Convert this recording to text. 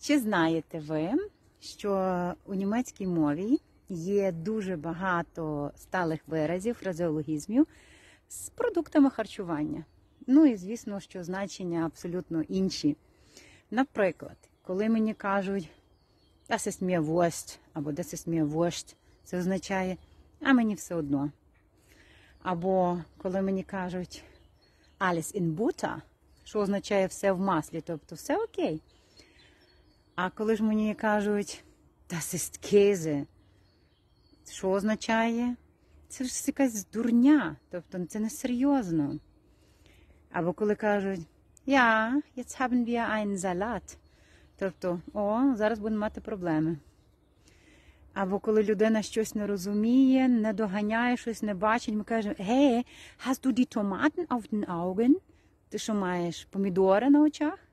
Чи знаєте ви, що у німецькій мові є дуже багато сталих виразів, фразеологізмів з продуктами харчування? Ну і звісно, що значення абсолютно інші. Наприклад, коли мені кажуть «Das ist mir Wurst» або «Das ist mir Wurst», це означає «а мені все одно». Або коли мені кажуть «Alles in Butter», що означає «все в маслі», тобто «все окей». А коли ж мені кажуть «Das ist Käse», що означає? Це ж якась дурня, тобто це не серйозно. Або коли кажуть «Ja, jetzt haben wir einen Salat», тобто зараз будемо мати проблеми. Або коли людина щось не розуміє, не доганяє, щось не бачить, ми кажемо «Hey, hast du die Tomaten auf den Augen?» Ти що маєш, помідори на очах?